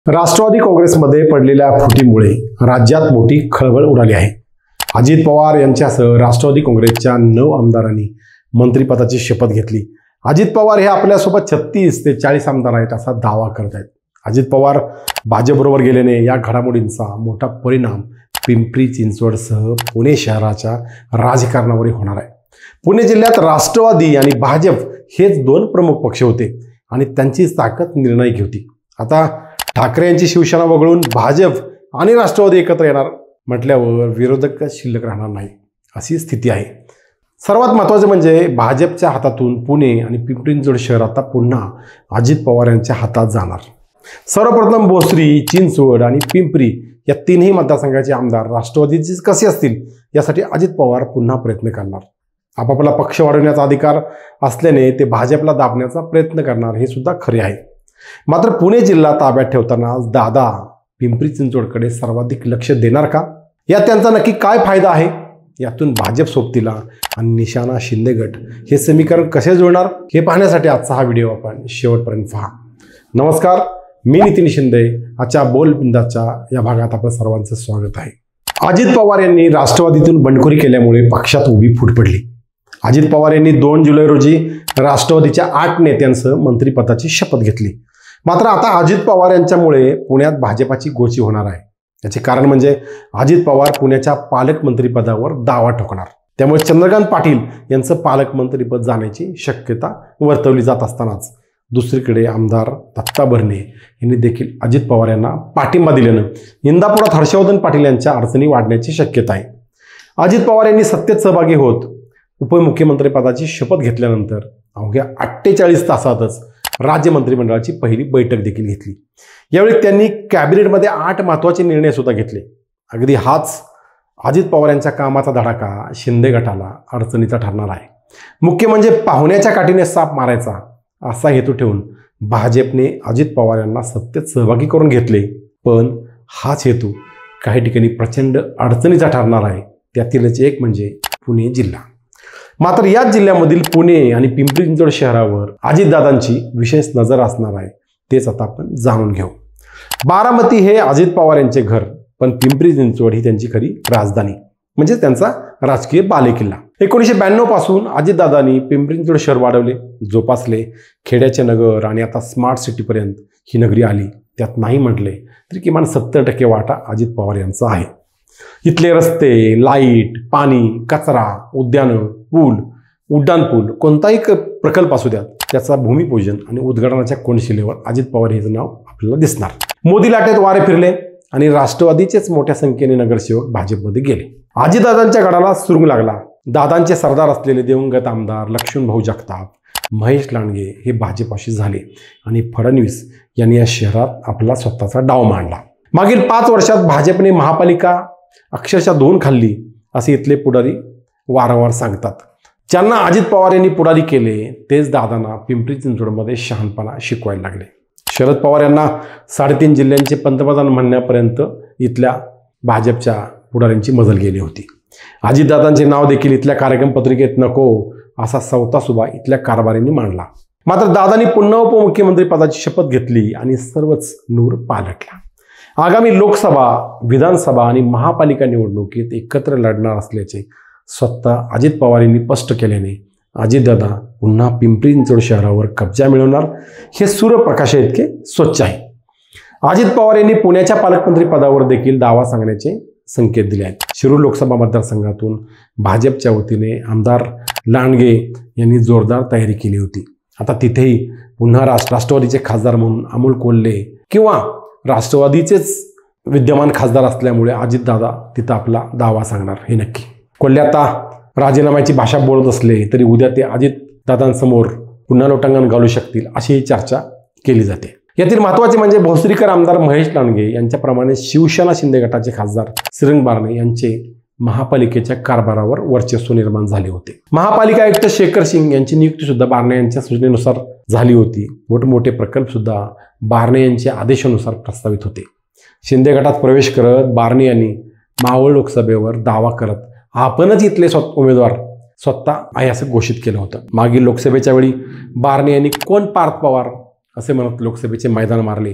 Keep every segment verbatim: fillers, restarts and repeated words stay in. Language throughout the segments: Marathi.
राष्ट्रवादी काँग्रेसमध्ये पडलेल्या फुटीमुळे राज्यात मोठी खळबळ उडाली आहे। अजित पवार यांच्यासह राष्ट्रवादी काँग्रेसच्या नऊ आमदारांनी मंत्रिपदाची शपथ घेतली। अजित पवार हे आपल्यासोबत छत्तीस ते चाळीस आमदार आहेत असा दावा करत आहेत। अजित पवार भाजपबरोबर गेल्याने या घडामोडींचा मोठा परिणाम पिंपरी चिंचवडसह पुणे शहराच्या राजकारणावर होणार आहे। पुणे जिल्ह्यात राष्ट्रवादी आणि भाजप हेच दोन प्रमुख पक्ष होते आणि त्यांची ताकद निर्णायक होती। आता ठाकरे यांची शिवसेना वगळून भाजप आणि राष्ट्रवादी एकत्र येणार म्हटल्यावर विरोधक शिल्लक राहणार नाही अशी स्थिती आहे। सर्वात महत्त्वाचे म्हणजे भाजपच्या हातातून पुणे आणि पिंपरी चिंचवड शहर आता पुन्हा अजित पवार यांच्या हातात जाणार। सर्वप्रथम भोसरी, चिंचवड आणि पिंपरी या तीनही मतदारसंघाचे आमदार राष्ट्रवादीचे कसे असतील यासाठी अजित पवार पुन्हा प्रयत्न करणार। आपापला पक्ष वाढवण्याचा अधिकार असल्याने ते भाजपला दाबण्याचा प्रयत्न करणार हे सुद्धा खरे आहे। मात्र पुणे जिल्हा ताब्यात ठेवताना दादा पिंपरी चिंचवडकडे सर्वाधिक लक्ष देणार का? यात त्यांचा नक्की काय फायदा आहे? यातून भाजप सोबतीला आणि निशाणा शिंदे गट हे समीकरण कसे जुळणार हे पाहण्यासाठी आजचा हा व्हिडिओ आपण शेवटपर्यंत पहा। नमस्कार, मी नितीन शिंदे। आजच्या बोलबिंदाच्या या भागात आपलं सर्वांचं स्वागत आहे। अजित पवार यांनी राष्ट्रवादीतून बंडखोरी केल्यामुळे पक्षात उभी फूट पडली। अजित पवार यांनी दोन जुलै रोजी राष्ट्रवादीच्या आठ नेत्यांसह मंत्रिपदाची शपथ घेतली। मात्र आता अजित पवार यांच्यामुळे पुण्यात भाजपाची गोची होणार आहे। याचे कारण म्हणजे अजित पवार पुण्याच्या पालकमंत्रीपदावर दावा ठोकणार। त्यामुळे चंद्रकांत पाटील यांचं पालकमंत्रीपद जाण्याची शक्यता वर्तवली जात असतानाच दुसरीकडे आमदार दत्ता भरणे यांनी देखील अजित पवार यांना पाठिंबा दिल्यानं इंदापुरात हर्षवर्धन पाटील यांच्या अडचणी वाढण्याची शक्यता आहे। अजित पवार यांनी सत्तेत सहभागी होत उपमुख्यमंत्रीपदाची शपथ घेतल्यानंतर अवघ्या अठ्ठेचाळीस तासातच राज्य मंत्रिमंडळाची पहिली बैठक देखील घेतली। यावेळी त्यांनी कॅबिनेटमध्ये आठ महत्त्वाचे निर्णय सुद्धा घेतले। अगदी हाच अजित पवार यांच्या कामाचा धडाका शिंदे गटाला अडचणीचा ठरणार आहे। मुख्य म्हणजे पाहुण्याच्या काठीने साप मारायचा असा हेतू ठेवून भाजपने अजित पवार यांना सत्तेत सहभागी करून घेतले, पण हाच हेतू काही ठिकाणी प्रचंड अडचणीचा ठरणार आहे। त्यातीलच एक म्हणजे पुणे जिल्हा। मात्र याच जिल्ह्यामधील पुणे आणि पिंपरी चिंचवड शहरावर अजितदादांची विशेष नजर असणार आहे। तेच आता आपण जाणून घेऊ। बारामती हे अजित पवार यांचे घर, पण पिंपरी चिंचवड ही त्यांची खरी राजधानी म्हणजे त्यांचा राजकीय बालेकिल्ला। एकोणीसशे ब्याण्णव पासून अजितदादांनी पिंपरी चिंचवड शहर वाढवले, जोपासले। खेड्याचे नगर आणि आता स्मार्ट सिटीपर्यंत ही नगरी आली। त्यात नाही म्हटले तरी किमान सत्तर टक्के वाटा अजित पवार यांचा आहे। इथले रस्ते, लाईट, पाणी, कचरा, उद्यानं, पूल, उड्डाणपूल कोणताही प्रकल्प असू द्या त्याचा भूमिपूजन आणि उद्घाटनाच्या कोनशिलेवर अजित पवार हे नाव आपल्याला दिसणार। मोदी लाटेत वारे फिरले आणि राष्ट्रवादीचेच मोठ्या संख्येने नगरसेवक भाजपमध्ये गेले। अजितदादांच्या गडाला सुरुंग लागला। दादांचे सरदार असलेले दिवंगत आमदार लक्ष्मणभाऊ जगताप, महेश लांडगे हे भाजपाशी झाले आणि फडणवीस यांनी या शहरात आपला स्वतःचा डाव मांडला। मागील पाच वर्षात भाजपने महापालिका अक्षरशः धुवून खाल्ली असे इथले पुढारी वारंवार सांगतात। ज्यांना अजित पवार यांनी पुढारी केले तेच दादांना पिंपरी चिंचवडमध्ये शहाणपणा शिकवायला लागले। शरद पवार यांना साडेतीन जिल्ह्यांचे पंतप्रधान म्हणण्यापर्यंत इथल्या भाजपच्या पुढाऱ्यांची मजल गेली होती। अजितदादांचे नाव देखील इथल्या कार्यक्रम पत्रिकेत नको असा सवता सुभा इथल्या कारभाऱ्यांनी मांडला। मात्र दादांनी पुन्हा उपमुख्यमंत्री पदाची शपथ घेतली आणि सर्वच नूर पालटला। आगामी लोकसभा, विधानसभा आणि महापालिका निवडणुकीत एकत्र लढणार असल्याचे स्वतः अजित पवार यांनी स्पष्ट केल्याने अजितदादा पुन्हा पिंपरी चिंचवड शहरावर कब्जा मिळवणार हे सूर्यप्रकाशा इतके स्वच्छ आहे। अजित पवार यांनी पुण्याच्या पालकमंत्री पदावर देखील दावा सांगण्याचे संकेत दिले आहेत। शिरूर लोकसभा मतदारसंघातून भाजपच्या वतीने आमदार लांडगे यांनी जोरदार तयारी केली होती। आता तिथेही पुन्हा राष्ट्र राष्ट्रवादीचे खासदार म्हणून अमोल कोल्हे किंवा राष्ट्रवादीचेच विद्यमान खासदार असल्यामुळे अजितदादा तिथं आपला दावा सांगणार हे नक्की। कोल्हे आता राजीनाम्याची भाषा बोलत असले तरी उद्या ते अजितदादांसमोर पुन्हा लोटांगण घालू शकतील अशी चर्चा केली जाते। यातील महत्त्वाचे म्हणजे भोसरीकर आमदार महेश लांडगे यांच्याप्रमाणे शिवसेना शिंदे गटाचे खासदार श्रीरंग बारणे यांचे महापालिकेच्या कारभारावर वर्चस्व निर्माण झाले होते। महापालिका आयुक्त शेखर सिंग यांची नियुक्ती सुद्धा बारणे यांच्या सूचनेनुसार झाली होती। मोठमोठे प्रकल्प सुद्धा बारणे यांच्या आदेशानुसार प्रस्तावित होते। शिंदे गटात प्रवेश करत बारणे यांनी मावळ लोकसभेवर दावा करत आपणच इथले स्वतः उमेदवार स्वतः आहे असं घोषित केलं होतं। मागील लोकसभेच्या वेळी बारणे यांनी कोण पार्थ पवार असे म्हणत लोकसभेचे मैदान मारले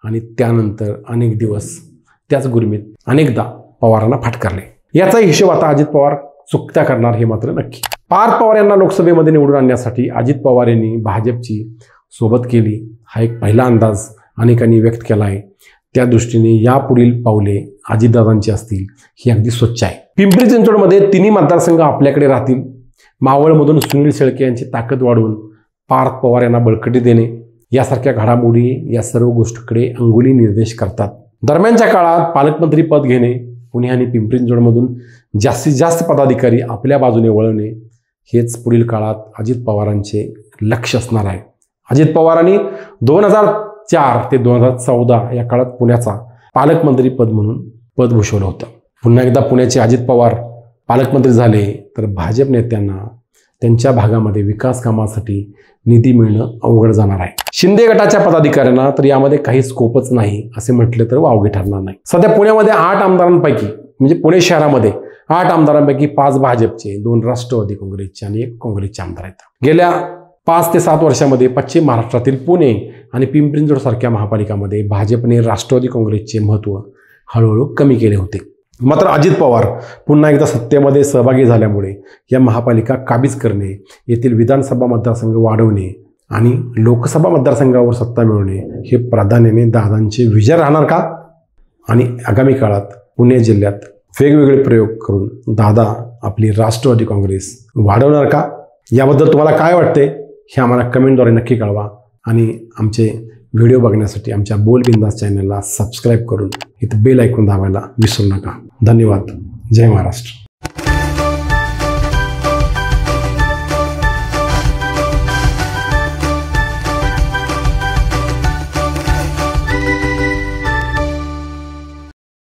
आणि त्यानंतर अनेक दिवस त्याच गुरमीत अनेकदा पवारांना फाटकारले. याचा हिशोब आता अजित पवार चुकत्या करणार हे मात्र नक्की. पार्थ पवार यांना लोकसभेमध्ये निवडून आणण्यासाठी अजित पवार यांनी भाजपची सोबत केली हा एक पहिला अंदाज अनेकांनी व्यक्त केला आहे. त्या दृष्टीने यापुढील पावले अजितदादांची असतील ही अगदी स्वच्छ आहे. पिंपरी चिंचवडमध्ये तिन्ही मतदारसंघ आपल्याकडे राहतील. मावळमधून सुनील शेळके यांची ताकद वाढवून पार्थ पवार यांना बळकटी देणे यासारख्या घडामोडी या सर्व गोष्टीकडे अंगुली निर्देश करतात. दरम्यानच्या काळात पालकमंत्री पद घेणे, पुणे आणि पिंपरी चिंचवडमधून जास्तीत जास्त पदाधिकारी आपल्या बाजूने वळवणे हेच पुढील काळात अजित पवारांचे लक्ष असणार आहे. अजित पवारांनी दोन हजार चार ते दोन हजार चौदा या काळात पुण्याचा पालकमंत्री पद म्हणून पद भूषवलं होतं. पुन्हा एकदा पुण्याचे अजित पवार पालकमंत्री झाले तर भाजप नेत्यांना त्यांच्या भागामध्ये विकास कामासाठी निधी मिळणं अवघड जाणार आहे. शिंदे गटाच्या पदाधिकाऱ्यांना तर यामध्ये काही स्कोपच नाही असे म्हटले तर वावगे ठरणार नाही. सध्या पुण्यामध्ये आठ आमदारांपैकी म्हणजे पुणे शहरामध्ये आठ आमदारांपैकी पाच भाजपचे, दोन राष्ट्रवादी काँग्रेसचे आणि एक काँग्रेसचे आमदार आहेत. गेल्या पाच ते सात वर्षामध्ये पश्चिम महाराष्ट्रातील पुणे आणि पिंपरी चिंचवड सारख्या महापालिकामध्ये भाजपने राष्ट्रवादी काँग्रेसचे महत्त्व हळूहळू कमी केले होते. मात्र अजित पवार पुन्हा एकदा सत्तेमध्ये सहभागी झाल्यामुळे या महापालिका काबीज करणे, येथील विधानसभा मतदारसंघ वाढवणे आणि लोकसभा मतदारसंघावर सत्ता मिळवणे हे प्राधान्याने दादांचे विजय राहणार का? आणि आगामी काळात पुणे जिल्ह्यात वेगवेगळे प्रयोग करून दादा आपली राष्ट्रवादी काँग्रेस वाढवणार का? याबद्दल तुम्हाला काय वाटते हे आम्हाला कमेंटद्वारे नक्की कळवा. आणि आमचे व्हिडिओ बघण्यासाठी आमच्या बोल बिंदास चॅनलला सबस्क्राईब करून इथं बेल ऐकून दाबायला विसरू नका. धन्यवाद. जय महाराष्ट्र.